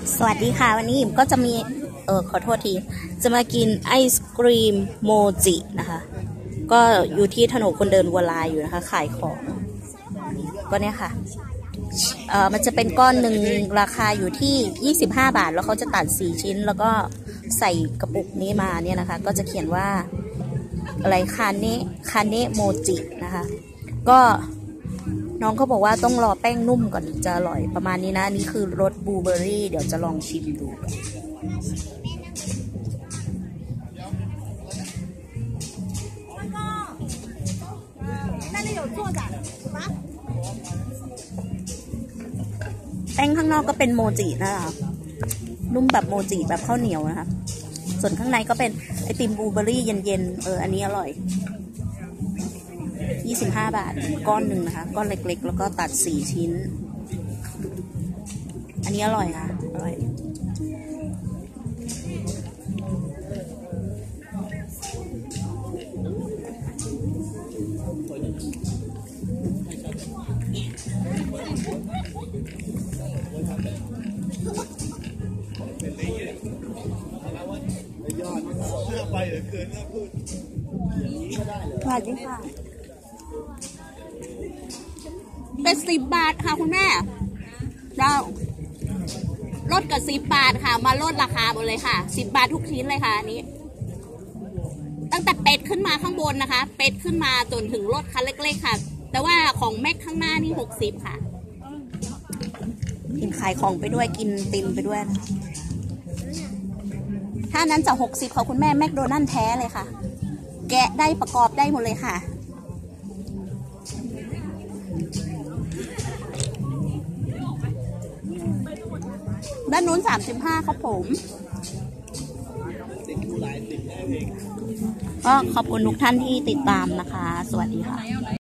สวัสดีค่ะวันนี้อิ่มก็จะมีขอโทษทีจะมากินไอศกรีมโมจินะคะก็อยู่ที่ถนนคนเดินวัวลายอยู่นะคะขายของก็เนี่ยค่ะมันจะเป็นก้อนหนึ่งราคาอยู่ที่25 บาทแล้วเขาจะตัด4ชิ้นแล้วก็ใส่กระปุกนี้มาเนี่ยนะคะก็จะเขียนว่าอะไรคาเนะโมจินะคะก็น้องเขาบอกว่าต้องรอแป้งนุ่มก่อนจะอร่อยประมาณนี้นะนี่คือรสบลูเบอร์รี่เดี๋ยวจะลองชิมดูแป้งข้างนอกก็เป็นโมจินะคะนุ่มแบบโมจิแบบข้าวเหนียวนะคะส่วนข้างในก็เป็นไอติมบลูเบอร์รี่เย็นๆอันนี้อร่อย25 บาทก้อนหนึ่งนะคะก้อนเล็กๆแล้วก็ตัด4ชิ้นอันนี้อร่อยค่ะอร่อยสวัสดีค่ะเป็น10 บาทค่ะคุณแม่เราลดกับ10 บาทค่ะมาลดราคาหมดเลยค่ะ10 บาททุกชิ้นเลยค่ะอันนี้ตั้งแต่เป็ดขึ้นมาข้างบนนะคะเป็ดขึ้นมาจนถึงรถคันเล็กๆค่ะแต่ว่าของแม็กข้างหน้านี่60ค่ะกินขายของไปด้วยกินติมไปด้วยนะถ้านั้นจะ60ค่ะคุณแม่แมคโดนัลด์แท้เลยค่ะแกะได้ประกอบได้หมดเลยค่ะด้านนู้น35ครับผมก็ขอบคุณทุกท่านที่ติดตามนะคะสวัสดีค่ะ